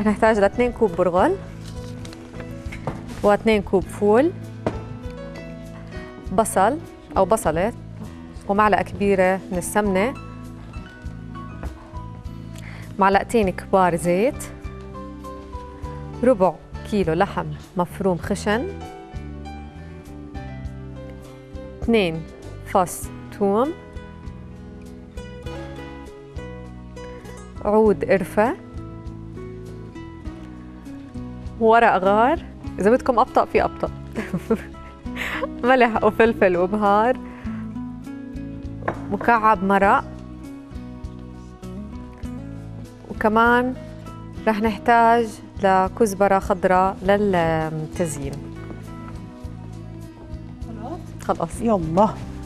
رح نحتاج ل 2 كوب برغل و2 كوب فول، بصل أو بصلة، ومعلقة كبيرة من السمنة، معلقتين كبار زيت، ربع كيلو لحم مفروم خشن، 2 فص ثوم، عود قرفة، ورق غار، إذا بدكم أبطأ في أبطأ ملح وفلفل وبهار، مكعب مرق، وكمان رح نحتاج لكزبرة خضراء للتزيين. خلاص يلا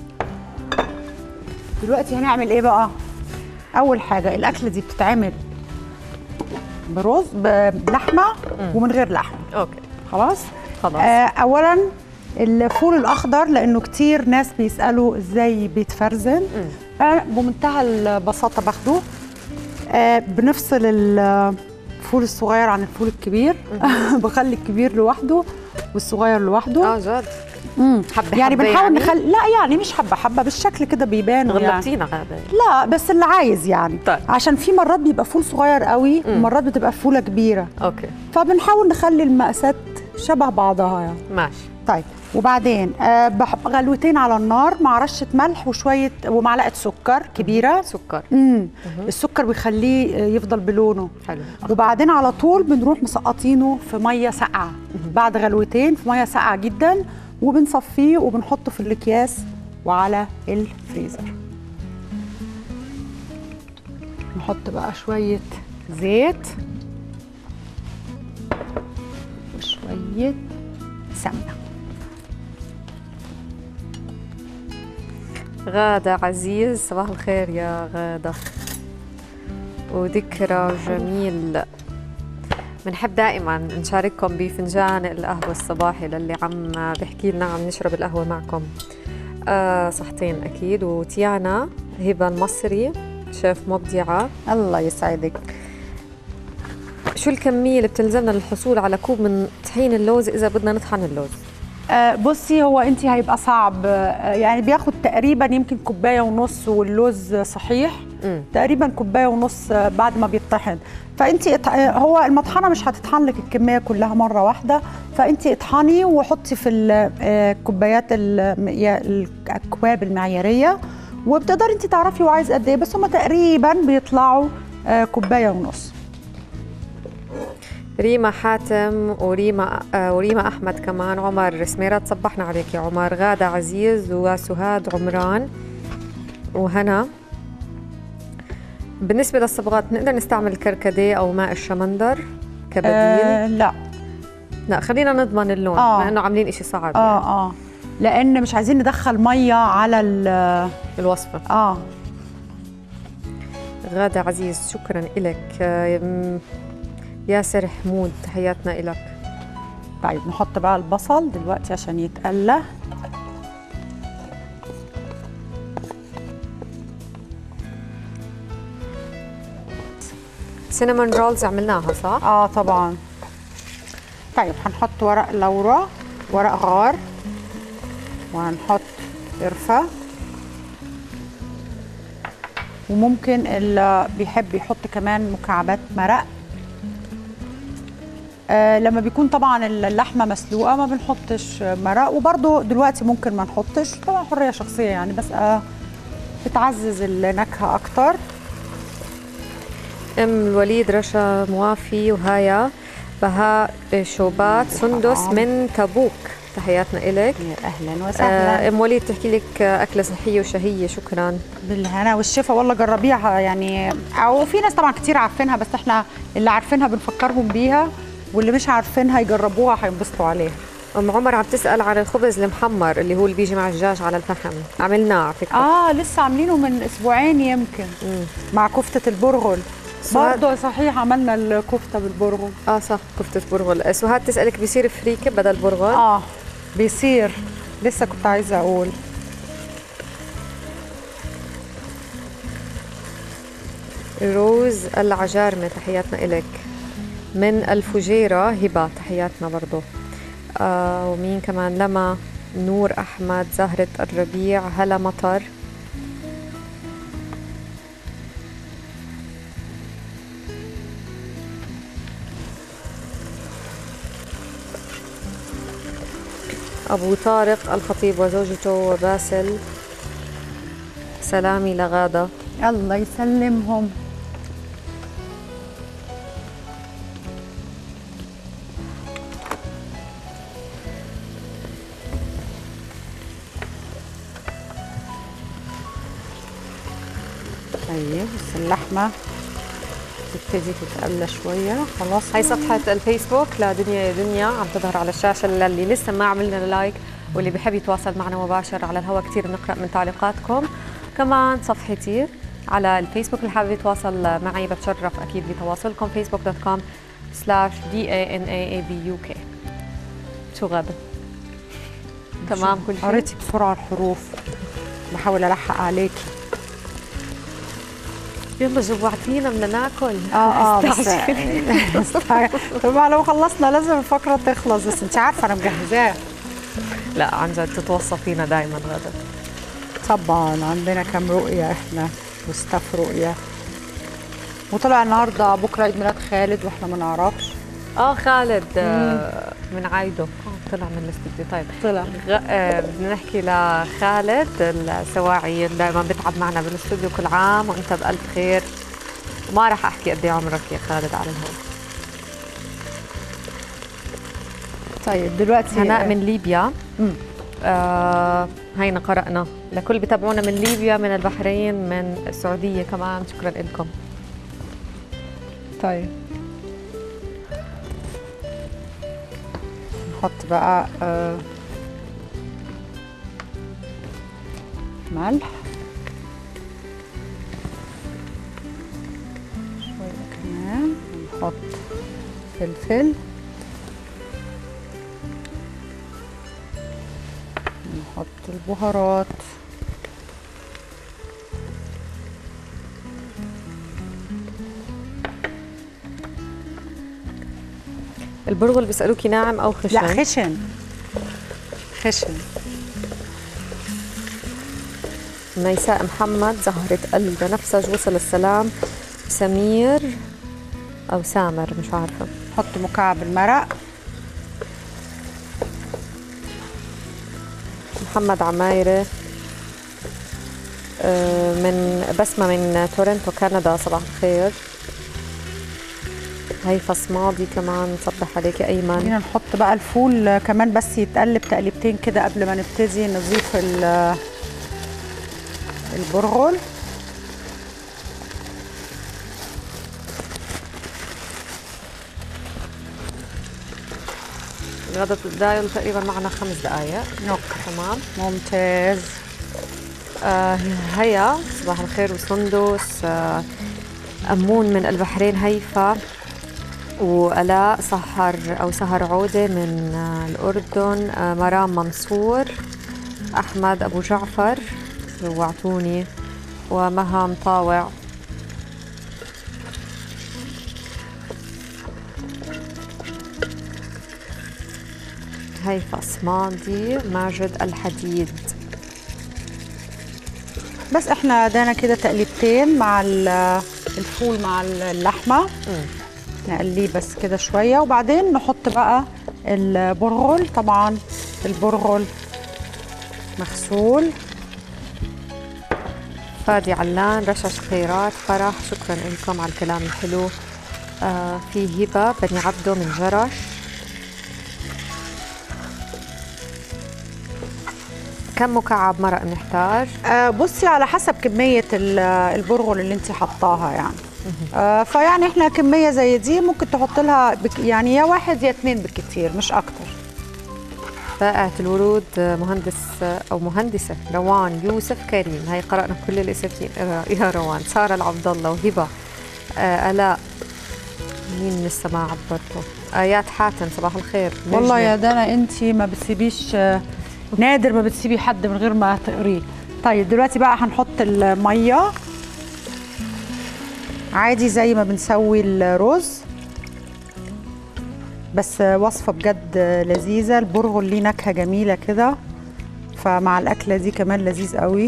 دلوقتي هنعمل ايه بقى؟ اول حاجه الاكله دي بتتعمل برز بلحمه ومن غير لحمه. اوكي خلاص. اولا الفول الاخضر، لانه كتير ناس بيسالوا ازاي بيتفرزن. بمنتهى البساطه باخده، بنفصل الفول الصغير عن الفول الكبير بخلي الكبير لوحده والصغير لوحده. جد حبة يعني بنحاول نخلي، لا يعني مش حبه حبه بالشكل كده بيبان. غلطتينا هذا. لا بس اللي عايز يعني. طيب. عشان في مرات بيبقى فول صغير قوي ومرات بتبقى فوله كبيره. اوكي. فبنحاول نخلي المقاسات شبه بعضها يعني. ماشي. طيب وبعدين غلوتين على النار مع رشه ملح وشويه ومعلقه سكر كبيره. سكر. السكر بيخليه يفضل بلونه حلو. وبعدين على طول بنروح مسقطينه في ميه ساقعه بعد غلوتين في ميه ساقعه جدا، وبنصفيه وبنحطه في الاكياس وعلى الفريزر. نحط بقى شويه زيت وشويه سمنه. غادة عزيز، صباح الخير يا غادة، وذكرى جميل. بنحب دائما نشارككم بفنجان القهوة الصباحي للي عم بحكي لنا عم نشرب القهوة معكم. صحتين أكيد. وتيانا هبة المصري، شيف مبدعة، الله يسعدك. شو الكمية اللي بتلزمنا للحصول على كوب من طحين اللوز إذا بدنا نطحن اللوز؟ بصي، هو انت هيبقى صعب، يعني بياخد تقريبا يمكن كوبايه ونص، واللوز صحيح تقريبا كوبايه ونص بعد ما بيطحن. فانت هو المطحنه مش هتطحن لك الكميه كلها مره واحده، فانت اطحني وحطي في الكوبايات الاكواب المعياريه، وبتقدري انت تعرفي هو عايز قد ايه، بس هم تقريبا بيطلعوا كوبايه ونص. ريما حاتم وريما أحمد كمان، عمر سميرات، صبحنا عليك يا عمر، غادة عزيز وسهاد عمران وهنا. بالنسبة للصبغات نقدر نستعمل الكركديه أو ماء الشمندر كبديل؟ لا خلينا نضمن اللون لأنه عاملين إشي صعب يعني. لأن مش عايزين ندخل مية على الوصفة. غادة عزيز شكرا إلك. ياسر حمود تحياتنا إلك. طيب نحط بقى البصل دلوقتي عشان يتقلى. سينامون رولز عملناها صح؟ طبعا. طيب هنحط ورق لورا، ورق غار، وهنحط قرفة، وممكن اللي بيحب يحط كمان مكعبات مرق. لما بيكون طبعا اللحمه مسلوقه ما بنحطش مرق، وبرده دلوقتي ممكن ما نحطش، طبعا حريه شخصيه يعني، بس بتعزز النكهه اكتر. الوليد رشا موافي وهايا بهاء شوبات سندس من تبوك، تحياتنا إلك. اهلا وسهلا. وليد تحكي لك اكله صحيه وشهيه. شكرا. بالهنا والشفا، والله جربيها يعني، او في ناس طبعا كتير عارفينها، بس احنا اللي عارفينها بنفكرهم بيها، واللي مش عارفينها يجربوها هينبسطوا عليها. عمر عم تسأل عن الخبز المحمر اللي هو اللي بيجي مع الدجاج على الفحم، عملناه على فكرة. لسه عاملينه من اسبوعين يمكن. مع كفتة البرغل برضه. صحيح عملنا الكفتة بالبرغل. صح، كفتة برغل. سهاد تسألك بيصير فريكة بدل برغل؟ بيصير، لسه كنت عايزة اقول. روز العجارمة تحياتنا إلك. من الفجيرة هبة، تحياتنا برضو. ومين كمان؟ لما، نور أحمد، زهرة الربيع، هلا مطر. أبو طارق الخطيب وزوجته وباسل، سلامي لغادة. الله يسلمهم. طيب بس اللحمة تبتدي تتقلى شوية. خلاص. هاي صفحة الفيسبوك لدنيا يا دنيا عم تظهر على الشاشة للي لسه ما عملنا لايك واللي بحب يتواصل معنا مباشر على الهواء. كتير بنقرأ من تعليقاتكم. كمان صفحتي على الفيسبوك اللي حابب يتواصل معي بتشرف أكيد بتواصلكم. facebook.com/DANAABUK. شو غادة؟ تمام كل شيء؟ قريتي بسرعة الحروف، بحاول ألحق عليكي. يلا جوعتينا، بدنا ناكل. بس طبعا لو خلصنا لازم الفقرة تخلص، بس انت عارفة أنا مجهزاها. لا عن جد تتوصفينا دائما غادة. طبعا عندنا كم رؤية احنا وستاف رؤية. وطلع النهارده بكره عيد ميلاد خالد واحنا ما نعرفش. خالد من عايده طلع من الاستوديو. طيب طلع. بدنا نحكي لخالد السواعي دائما بيتعب معنا بالاستوديو. كل عام وانت بألف خير. وما راح احكي قد ايه عمرك يا خالد على الهواء. طيب دلوقتي هناء من ليبيا. هينا قرأنا لكل بتابعونا من ليبيا، من البحرين، من السعودية كمان. شكرا لكم. طيب نحط بقى ملح شوية كمان، نحط فلفل، نحط البهارات، البرغل بيسألوكي ناعم أو خشن؟ لا خشن. خشن. ميساء محمد، زهرة البنفسج، وصل السلام. سمير أو سامر مش عارفة. نحط مكعب المرق. محمد عمايرة من بسمة من تورنتو كندا، صباح الخير. هي فصماضي كمان، صبح عليكي أيمن. خلينا نحط بقى الفول كمان بس يتقلب تقليبتين كده قبل ما نبتدي نضيف البرغل. غدا الدايل تقريبا معنا 5 دقائق. اوكي تمام ممتاز. هيا صباح الخير. وسندس أمون من البحرين، هيفا وألاء سهر أو سهر عودة من الأردن، مرام منصور، أحمد أبو جعفر جوعتوني، ومها مطاوع. هيفا صمادي، ماجد الحديد. بس احنا دانا كده تقليبتين مع الفول مع اللحمه. نقليه بس كده شويه وبعدين نحط بقى البرغل. طبعا البرغل مغسول. فادي علان، رشش خيرات، فرح، شكرا لكم على الكلام الحلو. في هبة بني عبده من جرش. كم مكعب مرق نحتاج؟ بصي على حسب كمية البرغل اللي انت حطاها يعني. فيعني احنا كمية زي دي ممكن تحط لها يعني يا 1 يا 2 بالكتير مش أكتر. بائعة الورود مهندس أو مهندسة روان يوسف كريم. هي قرأنا كل الاسم يا روان. سارة العبد الله وهبة آلاء. مين من السماء عبرته؟ آيات حاتم، صباح الخير. والله يا دانا انت ما بتسيبيش، نادر ما بتسيبي حد من غير ما تقريه. طيب دلوقتي بقى هنحط المية عادي زي ما بنسوي الرز. بس وصفه بجد لذيذه. البرغل ليه نكهه جميله كده، فمع الاكله دي كمان لذيذ قوي.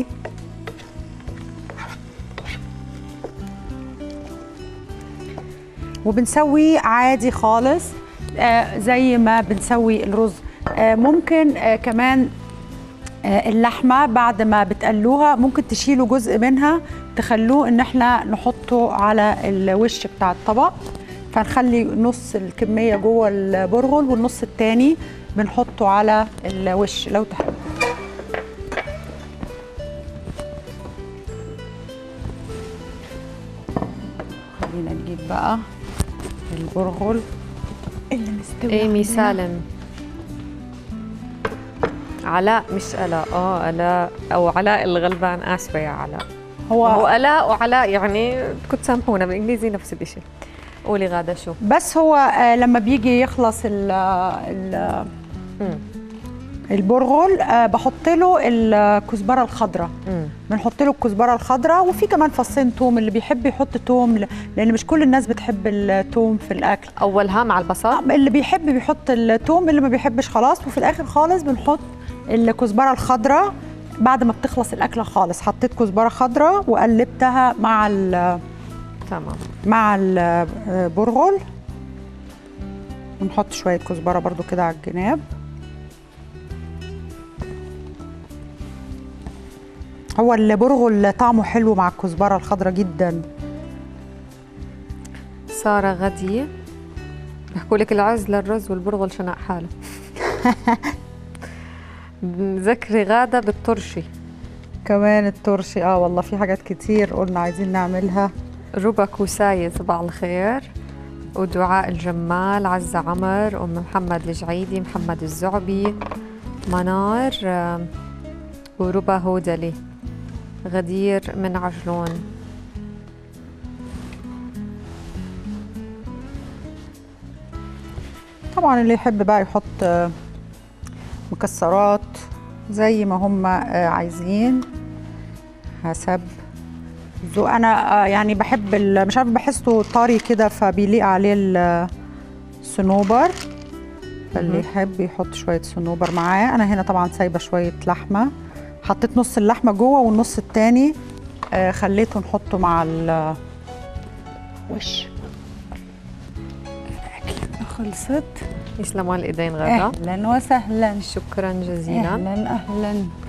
وبنسويه عادي خالص زي ما بنسوي الرز. ممكن كمان اللحمه بعد ما بتقلوها ممكن تشيلوا جزء منها تخلوه ان احنا نحطه على الوش بتاع الطبق، فنخلي نص الكميه جوه البرغل والنص التاني بنحطه على الوش لو تحب. خلينا نجيب بقى البرغل اللي مستوي. ايمي سالم، علاء مش آلاء، آلاء أو علاء الغلبان، آسفة يا علاء. هو آلاء وعلاء يعني بدكم تسامحونا، بالإنجليزي نفس الشيء. قولي غادة شو؟ بس هو لما بيجي يخلص البرغل بحط له الكزبره الخضراء. بنحط له الكزبره الخضراء، وفي كمان فصين توم، اللي بيحب يحط توم لان مش كل الناس بتحب التوم في الاكل. اولها مع البصل؟ اللي بيحب بيحط التوم، اللي ما بيحبش خلاص. وفي الاخر خالص بنحط الكزبره الخضراء بعد ما بتخلص الاكله خالص. حطيت كزبره خضراء وقلبتها تمام مع البرغل. ونحط شويه كزبره برضو كده على الجناب. هو البرغل طعمه حلو مع الكزبره الخضراء جدا. ساره غدي بحكوا لك العز للرز والبرغل شنق حاله. ذكري غاده بالترشي كمان. الترشي والله في حاجات كتير قلنا عايزين نعملها. ربا كوساية صباح الخير، ودعاء الجمال، عزة عمر، أم محمد الجعيدي، محمد الزعبي، منار، وربا هودلي، غدير من عجلون. طبعا اللي يحب بقى يحط مكسرات زي ما هم عايزين حسب ذوق. انا يعني بحب مش عارفه بحسه طري كده فبيليق عليه الصنوبر، فاللي يحب يحط شويه صنوبر معاه. انا هنا طبعا سايبه شويه لحمه، حطيت نص اللحمه جوه والنص التاني خليته نحطه مع الوش. اكلتنا خلصت. يسلموا الايدين غدا. اهلا وسهلا. شكرا جزيلا. اهلا اهلا.